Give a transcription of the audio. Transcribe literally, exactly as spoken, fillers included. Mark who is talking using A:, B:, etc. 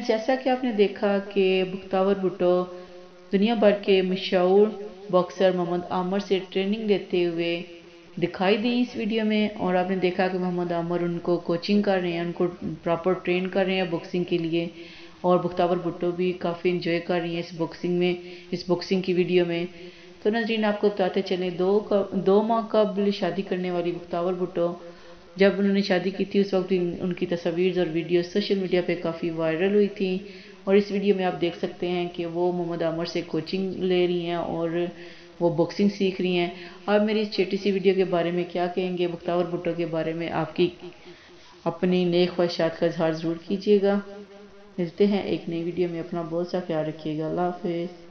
A: جیسا کہ آپ نے دیکھا کہ بختیور بھٹو دنیا بھر کے مشہور باکسر محمد عامر سے ٹریننگ لیتے ہوئے دکھائی دی اس ویڈیو میں، اور آپ نے دیکھا کہ محمد عامر ان کو کوچنگ کر رہے ہیں، ان کو پراپر ٹرین کر رہے ہیں باکسنگ کے لیے، اور بختیور بھٹو بھی کافی انجوائے کر رہی ہیں اس باکسنگ میں، اس باکسنگ کی ویڈیو میں۔ تو ناظرین آپ کو بتاتے چلیں، دو دو ماہ قبل شادی کرنے والی بختیور بھٹو جب انہوں نے شادی کی تھی اس وقت ان کی تصاویر اور ویڈیو سوشل میڈیا پہ کافی وائرل ہوئی تھی، اور اس ویڈیو میں آپ دیکھ سکتے ہیں کہ وہ محمد عامر سے کوچنگ لے رہی ہیں اور وہ باکسنگ سیکھ رہی ہیں۔ آپ میری اس چھوٹی سی ویڈیو کے بارے میں کیا کہیں گے؟ بختیور بھٹو کے بارے میں آپ کی اپنی نیک خواہشات کا اظہار ضرور کیجیے گا۔ ملتے ہیں ایک نئی ویڈیو میں، اپنا بہت سا خیال رکھیے گا۔ اللہ حافظ۔